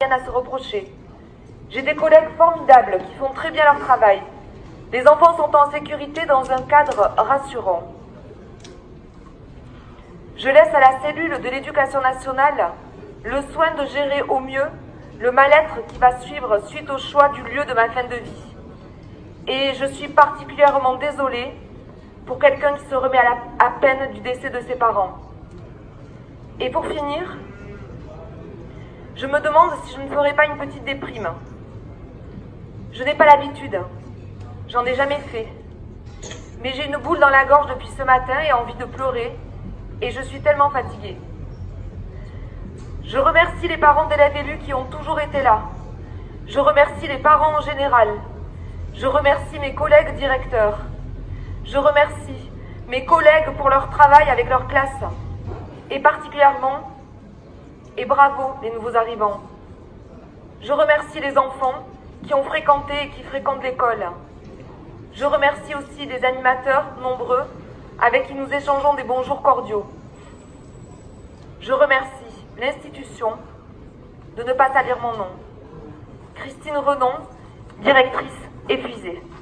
rien à se reprocher. J'ai des collègues formidables qui font très bien leur travail. Les enfants sont en sécurité dans un cadre rassurant. Je laisse à la cellule de l'éducation nationale le soin de gérer au mieux le mal-être qui va suivre suite au choix du lieu de ma fin de vie. Et je suis particulièrement désolée pour quelqu'un qui se remet à peine du décès de ses parents. Et pour finir, je me demande si je ne ferai pas une petite déprime. Je n'ai pas l'habitude, j'en ai jamais fait. Mais j'ai une boule dans la gorge depuis ce matin et envie de pleurer, et je suis tellement fatiguée. Je remercie les parents d'élèves élus qui ont toujours été là. Je remercie les parents en général. Je remercie mes collègues directeurs. Je remercie mes collègues pour leur travail avec leur classe. Et particulièrement, et bravo les nouveaux arrivants. Je remercie les enfants qui ont fréquenté et qui fréquentent l'école. Je remercie aussi les animateurs nombreux avec qui nous échangeons des bonjours cordiaux. Je remercie l'institution de ne pas salir mon nom. Christine Renon, directrice épuisée.